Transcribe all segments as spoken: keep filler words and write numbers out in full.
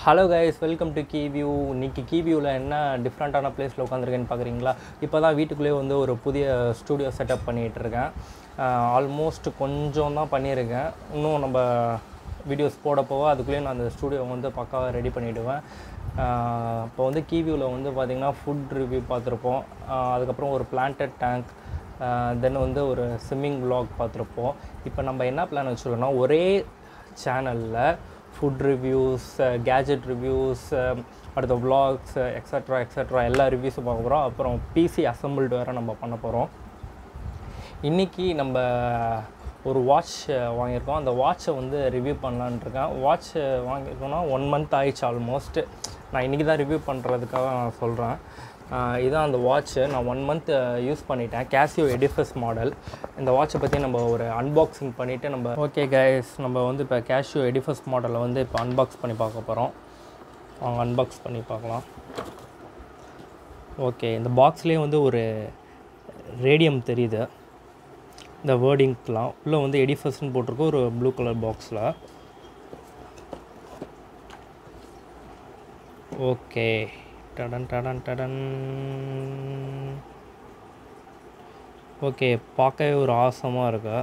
Hello guys, welcome to Keyview. இன்னைக்கு கீவியூவில் என்ன டிஃப்ரெண்ட்டான பிளேஸில் உட்காந்துருக்கேன்னு பார்க்குறீங்களா? இப்போ தான் வீட்டுக்குள்ளேயே வந்து ஒரு புதிய ஸ்டூடியோ செட்டப் பண்ணிகிட்ருக்கேன். ஆல்மோஸ்ட் கொஞ்சம் தான் பண்ணியிருக்கேன். இன்னும் நம்ம வீடியோஸ் போட போக அதுக்குள்ளேயே நான் அந்த ஸ்டூடியோ வந்து பக்காவாக ரெடி பண்ணிவிடுவேன். இப்போ வந்து கீவியூவில் வந்து பார்த்திங்கன்னா ஃபுட் ரிவ்யூ பார்த்துருப்போம். அதுக்கப்புறம் ஒரு பிளான்டட் டேங்க், தென் வந்து ஒரு ஸ்விம்மிங் vlog பார்த்துருப்போம். இப்போ நம்ம என்ன பிளான் வச்சுருக்கோன்னா, ஒரே சேனலில் ஃபுட் ரிவ்யூஸ், கேஜெட் ரிவ்யூஸ், அடுத்த vlogs, எக்ஸட்ரா எக்ஸட்ரா எல்லா ரிவ்யூஸும் பார்க்க போகிறோம். அப்புறம் பிசி அசம்பிள்டு வேறு நம்ம பண்ண போகிறோம். இன்றைக்கி நம்ம ஒரு வாட்ச் வாங்கியிருக்கோம். அந்த வாட்சை வந்து ரிவ்யூ பண்ணலான்னு இருக்கேன். வாட்ச் வாங்கியிருக்கோன்னா ஒன் மந்த் ஆயிடுச்சு ஆல்மோஸ்ட். நான் இன்றைக்கி தான் ரிவ்யூ பண்ணுறதுக்காக நான் சொல்கிறேன். இதுதான் அந்த வாட்ச்சு. நான் ஒன் மந்த் யூஸ் பண்ணிட்டேன். Casio EDIFICE model. இந்த வாட்சை பற்றி நம்ம ஒரு அன்பாக்சிங் பண்ணிவிட்டு நம்ம ஓகே கைஸ், நம்ம வந்து இப்போ Casio EDIFICE மாடலை வந்து இப்போ அன்பாக்ஸ் பண்ணி பார்க்க போகிறோம். அவங்க அன்பாக்ஸ் பண்ணி பார்க்கலாம். ஓகே, இந்த பாக்ஸ்லேயே வந்து ஒரு ரேடியம் தெரியுது. இந்த வேர்டிங்க்கெலாம் உள்ளே வந்து EDIFICEன்னு போட்டிருக்கோம் ஒரு ப்ளூ கலர் பாக்ஸில். ஓகே, டடன் டடன் டடன். ஓகே, பார்க்கவே ஒரு ஆசமாக இருக்கு.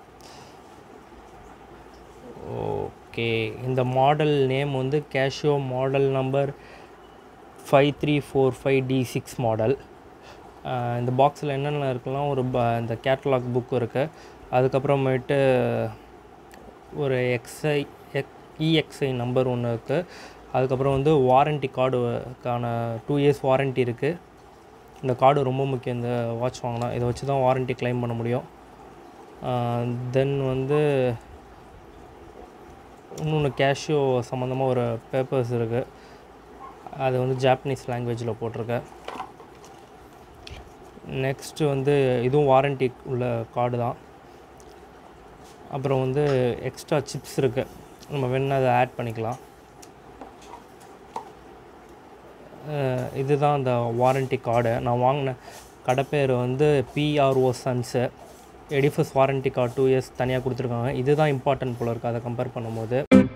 ஓகே, இந்த மாடல் நேம் வந்து Casio model number five three four five D six model. இந்த பாக்ஸில் என்னென்ன இருக்குன்னா, ஒரு ப இந்த கேட்டலாக் புக் இருக்குது. அதுக்கப்புறமேட்டு ஒரு எக்ஸ்ஐ எக் இஎக்ஸ்ஐ நம்பர் ஒன்று இருக்குது. அதுக்கப்புறம் வந்து வாரண்ட்டி கார்டுக்கான டூ இயர்ஸ் வாரண்ட்டி இருக்குது. இந்த கார்டு ரொம்ப முக்கியம் இந்த வாட்ச் வாங்கினா. இதை வச்சு தான் வாரண்ட்டி கிளைம் பண்ண முடியும். தென் வந்து இன்னொன்று Casio சம்மந்தமாக ஒரு பேப்பர்ஸ் இருக்குது. அது வந்து ஜாப்பனீஸ் லாங்குவேஜில் போட்டிருக்கேன். நெக்ஸ்ட்டு வந்து இதுவும் வாரண்ட்டி உள்ள கார்டு தான். அப்புறம் வந்து எக்ஸ்ட்ரா சிப்ஸ் இருக்குது, நம்ம வேணுன்னா அதை ஆட் பண்ணிக்கலாம். இதுதான் அந்த வாரண்ட்டி கார்டு. நான் வாங்கின கடை பேர் வந்து BRO sons. EDIFICE warranty card two years தனியாக கொடுத்துருக்காங்க. இதுதான் இம்பார்ட்டன்ட் போல இருக்குது அதை கம்பேர் பண்ணும்போது.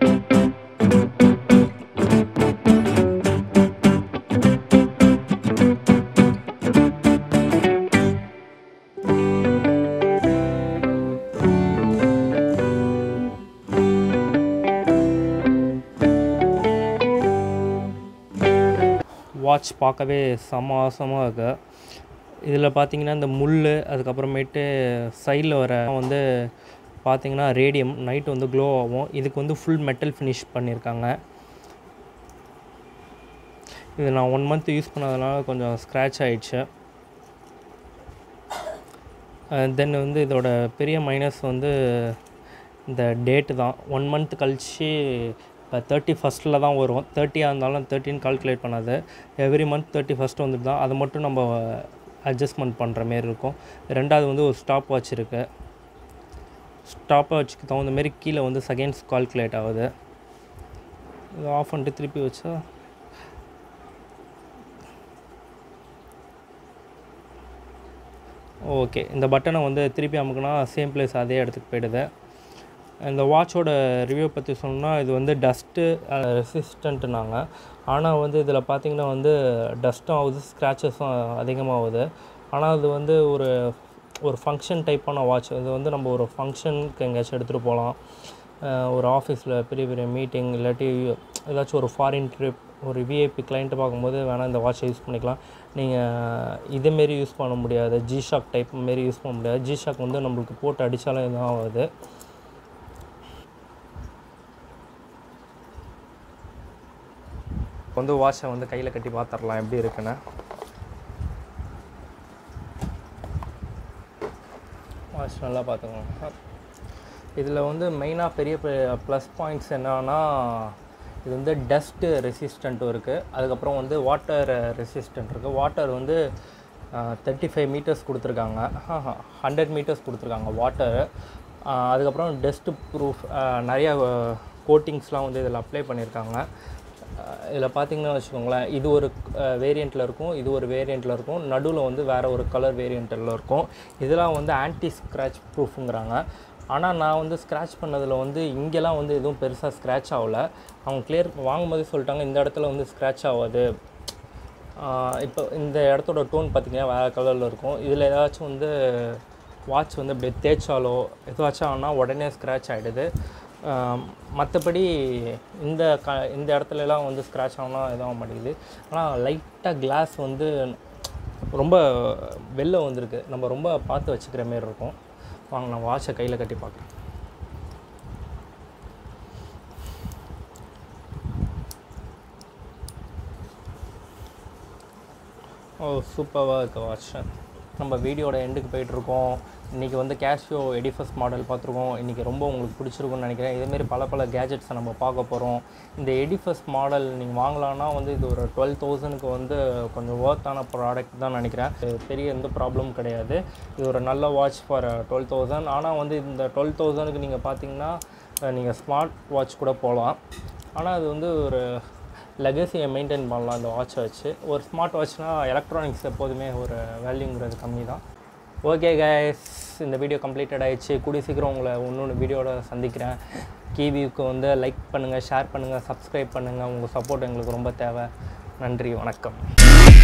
வாட்ச் பார்க்கவே சமாசமாக இருக்குது. இதில் பார்த்திங்கன்னா இந்த முள், அதுக்கப்புறமேட்டு சைடில் வர வந்து பார்த்திங்கன்னா ரேடியம் நைட் வந்து க்ளோ ஆகும். இதுக்கு வந்து ஃபுல் மெட்டல் ஃபினிஷ் பண்ணியிருக்காங்க. இது நான் ஒன் மந்த் யூஸ் பண்ணதுனால கொஞ்சம் ஸ்க்ராட்ச் ஆகிடுச்சு. தென் வந்து இதோட பெரிய மைனஸ் வந்து இந்த டேட்டு தான். ஒன் மந்த் கழிச்சு இப்போ தேர்ட்டி ஃபஸ்ட்டில் தான் வரும். தேர்ட்டியாக இருந்தாலும் தேர்ட்டின்னு கால்குலேட் பண்ணாது. எவ்ரி மந்த் தேர்ட்டி ஃபஸ்ட் வந்துட்டு தான். அதை மட்டும் நம்ம அட்ஜஸ்ட்மெண்ட் பண்ணுற மாரி இருக்கும். ரெண்டாவது வந்து ஒரு ஸ்டாப் வாட்ச் இருக்குது. ஸ்டாப் வாட்சுக்கு தகுந்த மாரி கீழே வந்து செகண்ட்ஸ் கால்குலேட் ஆகுது. இது ஆஃப் பண்ணிட்டு திருப்பி வச்சா ஓகே, இந்த பட்டனை வந்து திருப்பி அமுக்குனா சேம் பிளேஸ் அதே இடத்துக்கு போய்டுது. இந்த வாட்சோட ரிவ்யூ பற்றி சொன்னால், இது வந்து டஸ்ட்டு ரெசிஸ்டண்ட்டுனாங்க. ஆனால் வந்து இதில் பார்த்திங்கன்னா வந்து டஸ்ட்டும் ஆகுது, ஸ்க்ராச்சஸும் அதிகமாகுது. ஆனால் அது வந்து ஒரு ஒரு ஃபங்க்ஷன் டைப்பான வாட்ச். இது வந்து நம்ம ஒரு ஃபங்க்ஷனுக்கு எங்கேயாச்சும் எடுத்துகிட்டு போகலாம். ஒரு ஆஃபீஸில் பெரிய பெரிய மீட்டிங், இல்லாட்டி ஏதாச்சும் ஒரு ஃபாரின் ட்ரிப், ஒரு விஐபி கிளைண்ட்டு பார்க்கும்போது வேணால் இந்த வாட்சை யூஸ் பண்ணிக்கலாம். நீங்கள் இதேமாரி யூஸ் பண்ண முடியாது, ஜிஷாக் டைப் மாரி யூஸ் பண்ண முடியாது. ஜிஷாக் வந்து நம்மளுக்கு போட்டு அடித்தாலும் இதுதான் ஆகுது. வந்து வாட்சை வந்து கையில் கட்டி பார்த்துடலாம் எப்படி இருக்குன்னு. வாட்ச் நல்லா பார்த்துக்கோங்க. இதில் வந்து மெயினாக பெரிய ப்ளஸ் பாயிண்ட்ஸ் என்னன்னா, இது வந்து டஸ்ட்டு ரெசிஸ்டண்ட்டும் இருக்குது. அதுக்கப்புறம் வந்து வாட்டர் ரெசிஸ்டண்ட் இருக்குது. வாட்டர் வந்து தேர்ட்டி ஃபைவ் மீட்டர்ஸ் கொடுத்துருக்காங்க, ஹண்ட்ரட் மீட்டர்ஸ் கொடுத்துருக்காங்க வாட்டரு. அதுக்கப்புறம் டஸ்ட்டு ப்ரூஃப் நிறையா கோட்டிங்ஸ்லாம் வந்து இதில் அப்ளை பண்ணியிருக்காங்க. இதில் பார்த்திங்கன்னா வச்சுக்கோங்களேன், இது ஒரு வேரியண்ட்டில் இருக்கும், இது ஒரு வேரியண்ட்டில் இருக்கும், நடுவில் வந்து வேறு ஒரு கலர் வேரியண்ட்டில் இருக்கும். இதெல்லாம் வந்து ஆன்டி ஸ்க்ராட்ச் ப்ரூஃபுங்கிறாங்க. ஆனால் நான் வந்து ஸ்க்ராட்ச் பண்ணதில் வந்து இங்கெல்லாம் வந்து எதுவும் பெருசாக ஸ்க்ராட்ச் ஆகலை. அவங்க கிளியர் வாங்கும்போதே சொல்லிட்டாங்க இந்த இடத்துல வந்து ஸ்க்ராட்ச் ஆகாது. இப்போ இந்த இடத்தோட டோன் பார்த்திங்கன்னா வேறு கலரில் இருக்கும். இதில் ஏதாச்சும் வந்து வாட்ச் வந்து இப்படி தேய்ச்சாலோ எதுவாச்சும் ஆனால் உடனே ஸ்க்ராட்ச் ஆகிடுது. மற்றபடி இந்த க இந்த இடத்துலலாம் வந்து ஸ்க்ராட்ச் ஆனால் எதுவும் மாட்டேங்குது. ஆனால் லைட்டாக கிளாஸ் வந்து ரொம்ப வெளில வந்திருக்கு. நம்ம ரொம்ப பார்த்து வச்சுக்கிற மாரி இருக்கும். வாங்க நான் வாட்சை கையில் கட்டி பார்க்குறேன். ஓ சூப்பராக இருக்குது வாட்ச். நம்ம வீடியோட எண்டுக்கு போயிட்டுருக்கோம். இன்றைக்கி வந்து கேஷியோ எடிஃபஸ் மாடல் பார்த்துருக்கோம். இன்றைக்கி ரொம்ப உங்களுக்கு பிடிச்சிருக்குன்னு நினைக்கிறேன். இதேமாரி பல பல கேஜெட்ஸை நம்ம பார்க்க போகிறோம். இந்த எடிஃபஸ் மாடல் நீங்கள் வாங்கலான்னா வந்து இது ஒரு டுவெல் தௌசண்ட்க்கு வந்து கொஞ்சம் ஒர்த்தான ப்ராடக்ட் தான் நினைக்கிறேன். பெரிய எந்த ப்ராப்ளமும் கிடையாது. இது ஒரு நல்ல வாட்ச் ஃபார் டுவெல் தௌசண்ட். ஆனால் வந்து இந்த டுவெல் தௌசண்ட்க்கு நீங்கள் பார்த்தீங்கன்னா நீங்கள் ஸ்மார்ட் வாட்ச் கூட போகலாம். ஆனால் அது வந்து ஒரு லெகசியை மெயின்டைன் பண்ணலாம் இந்த வாட்சை வச்சு. ஒரு ஸ்மார்ட் வாட்ச்னால் எலக்ட்ரானிக்ஸ் எப்போதுமே ஒரு வேல்யூங்கிறது கம்மி தான். ஓகே கைஸ், இந்த வீடியோ கம்ப்ளீட்டட் ஆகிடுச்சு. கூடிய சீக்கிரம் உங்களை இன்னொன்று வீடியோட சந்திக்கிறேன். கீவியூக்கு வந்து லைக் பண்ணுங்கள், ஷேர் பண்ணுங்கள், சப்ஸ்கிரைப் பண்ணுங்கள். உங்கள் சப்போர்ட் எங்களுக்கு ரொம்ப தேவை. நன்றி, வணக்கம்.